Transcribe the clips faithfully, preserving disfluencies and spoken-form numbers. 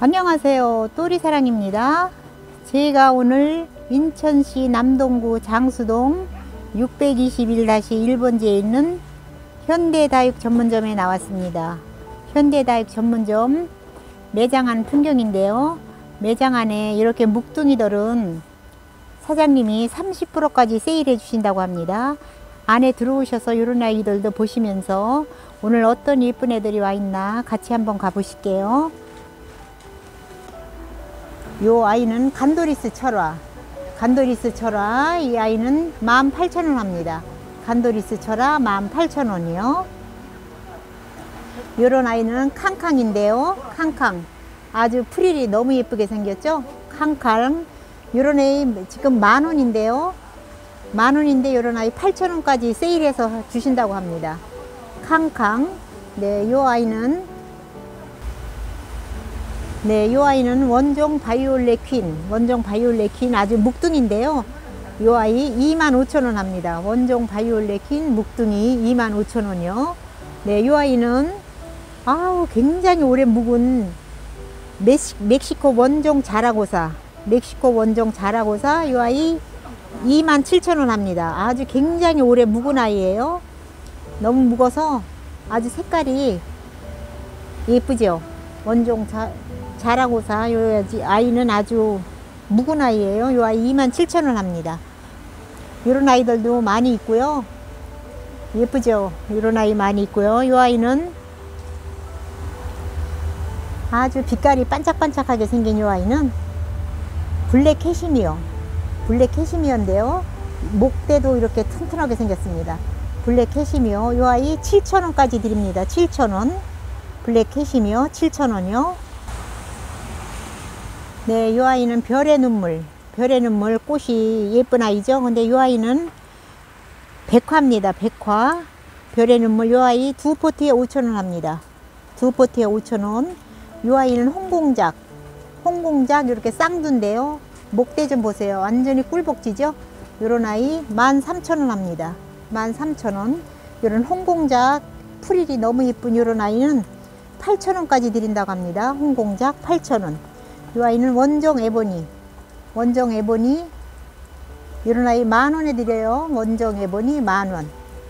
안녕하세요, 또리사랑입니다. 제가 오늘 인천시 남동구 장수동 육백이십일 일 번지에 있는 현대다육 전문점에 나왔습니다. 현대다육 전문점 매장 안 풍경인데요, 매장 안에 이렇게 묵둥이들은 사장님이 삼십 퍼센트까지 세일해 주신다고 합니다. 안에 들어오셔서 이런 아이들도 보시면서 오늘 어떤 예쁜 애들이 와 있나 같이 한번 가보실게요. 요 아이는 간도리스 철화, 간도리스 철화, 이 아이는 만 팔천 원 합니다. 간도리스 철화 만 팔천 원이요. 요런 아이는 캉캉인데요, 캉캉 아주 프릴이 너무 예쁘게 생겼죠. 캉캉 요런 아이 지금 만 원인데요, 만 원인데 요런 아이 팔천 원까지 세일해서 주신다고 합니다. 캉캉. 네, 요 아이는 네, 요 아이는 원종 바이올렛 퀸, 원종 바이올렛 퀸 아주 묵둥인데요. 요 아이 이만 오천 원 합니다. 원종 바이올렛 퀸 묵둥이 이만 오천 원이요. 네, 요 아이는 아우 굉장히 오래 묵은 멕시, 멕시코 원종 자라고사, 멕시코 원종 자라고사 요 아이 이만 칠천 원 합니다. 아주 굉장히 오래 묵은 아이예요. 너무 묵어서 아주 색깔이 예쁘죠. 원종 자, 자라고사 요 아이는 아주 묵은 아이예요. 요 아이 이만 칠천 원 합니다. 요런 아이들도 많이 있고요. 예쁘죠. 요런 아이 많이 있고요. 요 아이는 아주 빛깔이 반짝반짝하게 생긴 요 아이는 블랙 캐시미어, 블랙 캐시미어인데요, 목대도 이렇게 튼튼하게 생겼습니다. 블랙 캐시미어 요 아이 칠천 원까지 드립니다. 칠천 원. 블랙 캐시미어 칠천 원이요. 네, 요 아이는 별의 눈물, 별의 눈물 꽃이 예쁜 아이죠. 근데 요 아이는 백화입니다. 백화. 별의 눈물 요 아이 두 포트에 오천 원 합니다. 두 포트에 오천 원. 요 아이는 홍공작, 홍공작 이렇게 쌍두인데요, 목대 좀 보세요. 완전히 꿀복지죠. 요런 아이 만 삼천 원 합니다. 만 삼천 원. 요런 홍공작 프릴이 너무 예쁜 요런 아이는 팔천 원까지 드린다고 합니다. 홍공작 팔천 원. 이 아이는 원종 에보니, 원종 에보니 이런 아이 만 원에 드려요. 원종 에보니 만 원.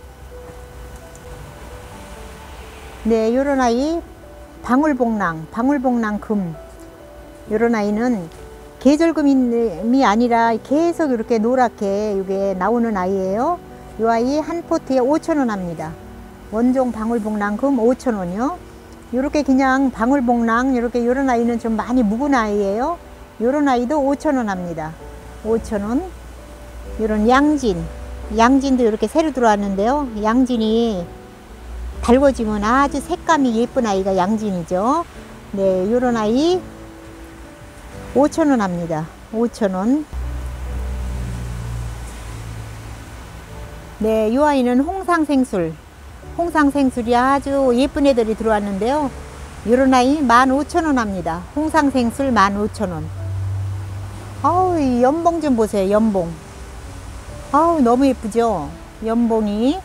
네, 이런 아이 방울복랑, 방울복랑 금. 이런 아이는 계절금이 아니라 계속 이렇게 노랗게 이게 나오는 아이예요. 이 아이 한 포트에 오천 원 합니다. 원종 방울복랑 금 오천 원이요. 요렇게 그냥 방울복랑 요렇게 요런 아이는 좀 많이 묵은 아이예요. 요런 아이도 오천 원 합니다. 오천 원. 요런 양진, 양진도 이렇게 새로 들어왔는데요, 양진이 달궈지면 아주 색감이 예쁜 아이가 양진이죠. 네, 요런 아이 오천 원 합니다. 오천 원. 네, 요 아이는 홍상생술, 홍상생술이 아주 예쁜 애들이 들어왔는데요, 요런 아이 만 오천 원 합니다. 홍상생술 만 오천 원. 아우, 이 연봉 좀 보세요. 연봉. 아우, 너무 예쁘죠. 연봉이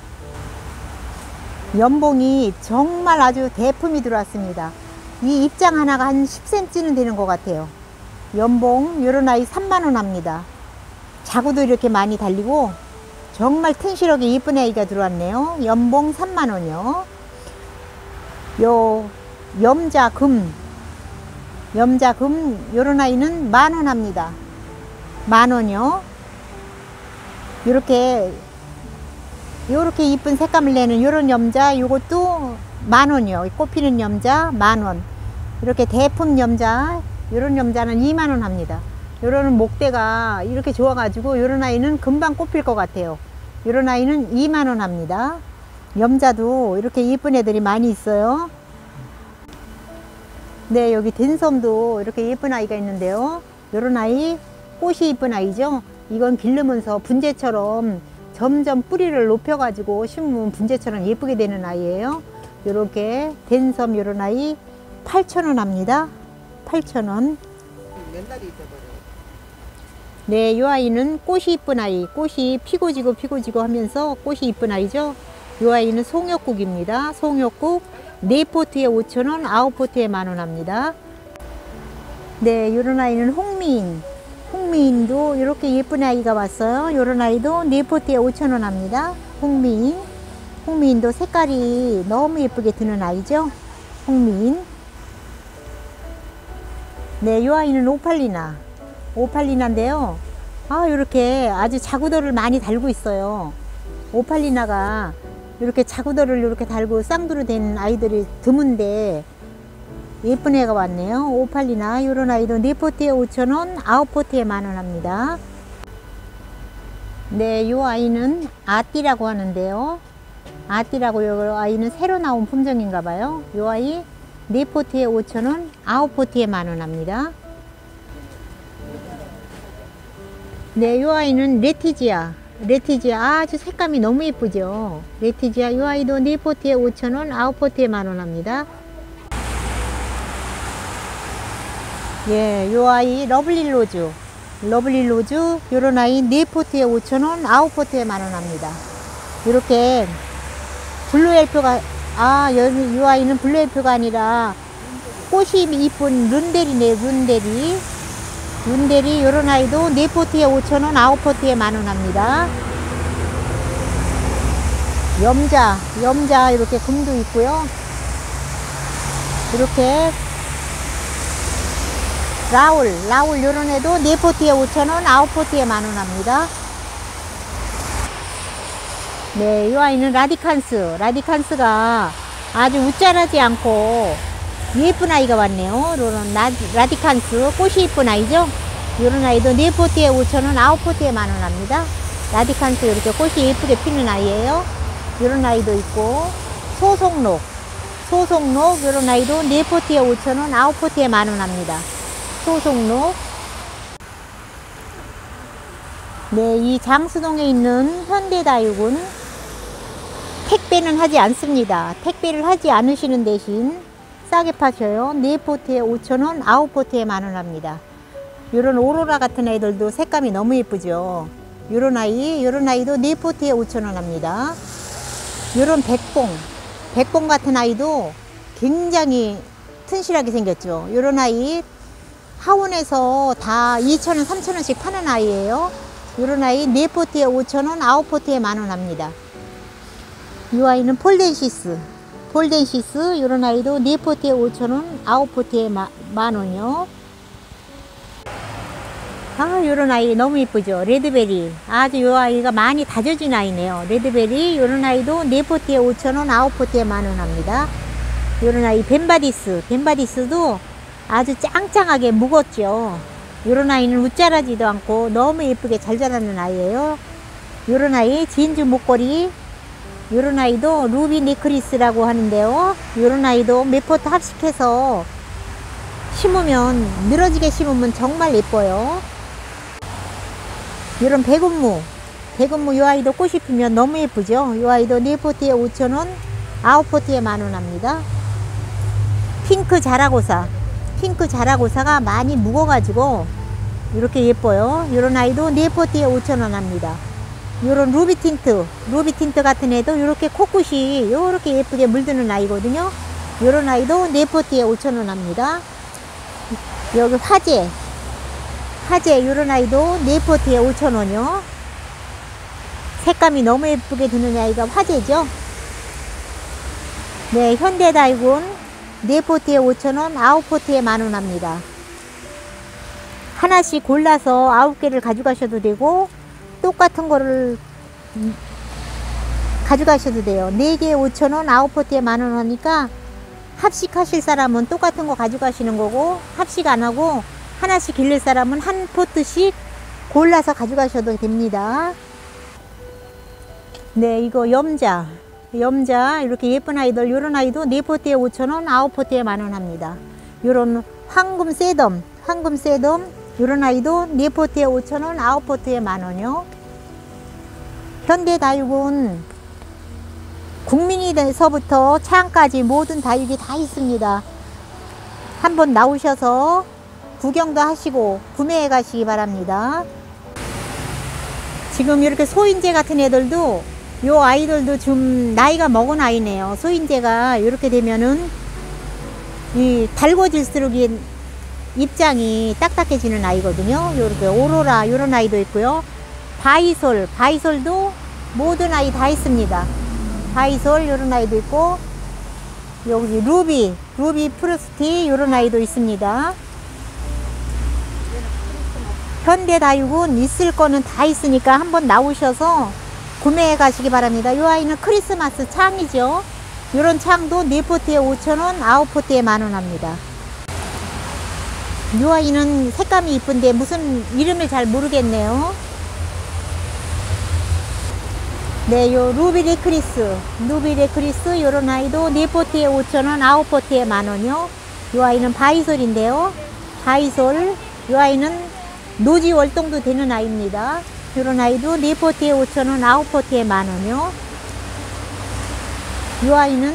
연봉이 정말 아주 대품이 들어왔습니다. 이 입장 하나가 한 십 센티미터는 되는 것 같아요. 연봉 요런 아이 삼만 원 합니다. 자구도 이렇게 많이 달리고 정말 튼실하게 예쁜 아이가 들어왔네요. 연봉 삼만 원이요. 요 염자금, 염자금 요런 아이는 만 원 합니다. 만 원이요. 요렇게 요렇게 이쁜 색감을 내는 요런 염자 요것도 만 원이요. 꽃피는 염자 만 원. 이렇게 대품 염자 요런 염자는 이만 원 합니다. 요런 목대가 이렇게 좋아 가지고 요런 아이는 금방 꽃필 것 같아요. 요런 아이는 이만 원 합니다. 염자도 이렇게 예쁜 애들이 많이 있어요. 네, 여기 댄섬도 이렇게 예쁜 아이가 있는데요, 요런 아이 꽃이 예쁜 아이죠. 이건 기르면서 분재처럼 점점 뿌리를 높여 가지고 심으면 분재처럼 예쁘게 되는 아이예요. 요렇게 댄섬 요런 아이 팔천 원 합니다. 팔천 원. 네, 요 아이는 꽃이 이쁜 아이, 꽃이 피고 지고 피고 지고 하면서 꽃이 이쁜 아이죠. 요 아이는 송역국입니다. 송역국 네 포트에 오천 원, 아홉 포트에 만 원 합니다. 네, 요런 아이는 홍미인. 홍미인도 이렇게 예쁜 아이가 왔어요. 요런 아이도 네 포트에 오천 원 합니다. 홍미인. 홍미인도 색깔이 너무 예쁘게 드는 아이죠. 홍미인. 네, 요 아이는 오팔리나. 오팔리나인데요. 아, 요렇게 아주 자구도를 많이 달고 있어요. 오팔리나가 이렇게 자구도를 이렇게 달고 쌍두로 된 아이들이 드문데 예쁜 애가 왔네요. 오팔리나. 요런 아이도 네 포트에 오천 원, 아홉 포트에 만 원 합니다. 네, 요 아이는 아띠라고 하는데요. 아띠라고 요 아이는 새로 나온 품종인가 봐요. 요 아이 네 포트에 오천 원, 아홉 포트에 만 원 합니다. 네, 요 아이는 레티지아. 레티지아 아주 색감이 너무 예쁘죠. 레티지아 요 아이도 네 포트에 오천 원, 아홉 포트에 만 원 합니다. 예, 요 아이 러블리 로즈. 러블리 로즈 요런 아이 네 포트에 오천 원, 아홉 포트에 만 원 합니다. 이렇게 블루엘프가 아, 요, 요 아이는 블루엘프가 아니라 꽃이 이쁜 룬데리네. 룬데리. 룬데리 요런 아이도 네 포트에 오천 원, 아홉 포트에 만 원 합니다. 염자. 염자 이렇게 금도 있고요. 이렇게 라울, 라울 요런 애도 네 포트에 오천 원, 아홉 포트에 만 원 합니다. 네, 이 아이는 라디칸스. 라디칸스가 아주 우짜라지 않고 예쁜 아이가 왔네요. 요런 라디칸스, 꽃이 예쁜 아이죠. 요런 아이도 네 포트에 오천 원, 아홉 포트에 만 원 합니다. 라디칸스 이렇게 꽃이 예쁘게 피는 아이예요. 요런 아이도 있고, 소송록. 소송록 요런 아이도 네 포트에 오천 원, 아홉 포트에 만 원 합니다. 소송록. 네, 이 장수동에 있는 현대다육은 택배는 하지 않습니다. 택배를 하지 않으시는 대신 싸게 파셔요. 네 포트에 오천 원, 아홉 포트에 만 원 합니다. 요런 오로라 같은 애들도 색감이 너무 예쁘죠. 요런 아이, 요런 아이도 네 포트에 오천 원 합니다. 요런 백봉, 백봉 같은 아이도 굉장히 튼실하게 생겼죠. 요런 아이 하원에서 다 이천 원, 삼천 원씩 파는 아이예요. 요런 아이 네 포트에 오천 원, 아홉 포트에 만 원 합니다. 이 아이는 폴덴시스. 폴덴시스 요런 아이도 네 포트에 오천 원, 아홉 포트에 만 원이요. 아, 요런 아이 너무 이쁘죠. 레드베리. 아주 요 아이가 많이 다져진 아이네요. 레드베리 요런 아이도 네 포트에 오천 원, 아홉 포트에 만 원 합니다. 요런 아이 벤바디스. 벤바디스도 아주 짱짱하게 묵었죠. 요런 아이는 웃자라지도 않고 너무 예쁘게 잘 자라는 아이예요. 요런 아이 진주 목걸이. 요런 아이도 루비 네크리스라고 하는데요. 요런 아이도 몇 포트 합식해서 심으면 늘어지게 심으면 정말 예뻐요. 요런 백운무. 백운무 요 아이도 꽃이 피면 너무 예쁘죠. 요 아이도 네 포트에 오천 원, 아홉 포트에 만 원 합니다. 핑크 자라고사. 핑크 자라고사가 많이 묵어가지고 이렇게 예뻐요. 요런 아이도 네 포트에 오천 원 합니다. 요런 루비 틴트, 루비 틴트 같은 애도 이렇게 코끝이 요렇게 예쁘게 물드는 아이거든요. 요런 아이도 네 포트에 오천 원 합니다. 여기 화재, 화재 요런 아이도 네 포트에 오천 원이요. 색감이 너무 예쁘게 드는 아이가 화재죠. 네, 현대다육은 네 포트에 오천 원, 아홉 포트에 만 원 합니다. 하나씩 골라서 아홉 개를 가져가셔도 되고 똑같은 거를 가져가셔도 돼요. 네 개에 오천 원, 아홉 포트에 만 원 하니까 합식하실 사람은 똑같은 거 가져가시는 거고, 합식 안 하고 하나씩 기를 사람은 한 포트씩 골라서 가져가셔도 됩니다. 네, 이거 염자. 염자 이렇게 예쁜 아이들, 요런 아이도 네 포트에 오천 원, 아홉 포트에 만 원 합니다. 요런 황금 쇠덤, 황금 쇠덤 요런 아이도 네 포트에 오천 원, 아홉 포트에 만 원이요. 현대다육은 국민이서부터 차안까지 모든 다육이 다 있습니다. 한번 나오셔서 구경도 하시고 구매해 가시기 바랍니다. 지금 이렇게 소인재 같은 애들도, 요 아이들도 좀 나이가 먹은 아이네요. 소인재가 이렇게 되면은 이 달궈질수록 입장이 딱딱해지는 아이거든요. 요렇게 오로라 요런 아이도 있고요. 바이솔, 바이솔도 모든 아이 다 있습니다. 바이솔 요런 아이도 있고, 여기 루비, 루비 프루스티 요런 아이도 있습니다. 현대다육은 있을 거는 다 있으니까 한번 나오셔서 구매해 가시기 바랍니다. 이 아이는 크리스마스 창이죠. 요런 창도 네 포트에 오천 원, 아홉 포트에 만 원 합니다. 이 아이는 색감이 이쁜데 무슨 이름을 잘 모르겠네요. 네, 요 루비 레크리스, 루비 레크리스 요런 아이도 네 포트에 오천 원, 아홉 포트에 만 원이요. 이 아이는 바이솔인데요. 바이솔, 이 아이는 노지 월동도 되는 아이입니다. 요런 아이도 네 포트에 오천 원, 아홉 포트에 만 원이요. 이 아이는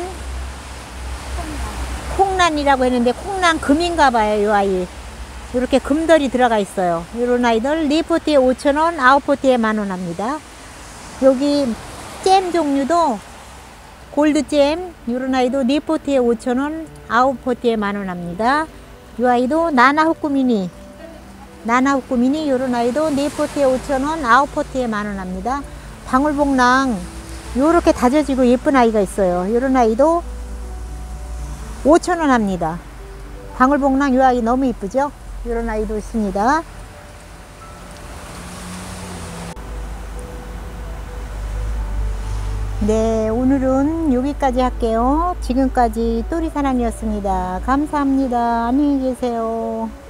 콩란이라고 했는데 콩란 금인가 봐요. 이 아이 이렇게 금덜이 들어가 있어요. 요런 아이들 네 포트에 오천 원, 아홉 포트에 만 원 합니다. 여기 잼 종류도 골드잼 요런 아이도 네 포트에 오천 원, 아홉 포트에 만 원 합니다. 이 아이도 나나후쿠 미니, 나나후쿠 미니 요런 아이도 네 포트에 오천 원, 아홉 포트에 만 원 합니다. 방울복랑 요렇게 다져지고 예쁜 아이가 있어요. 요런 아이도 오천 원 합니다. 방울복랑 요 아이 너무 이쁘죠? 요런 아이도 있습니다. 네, 오늘은 여기까지 할게요. 지금까지 또리사랑이었습니다. 감사합니다. 안녕히 계세요.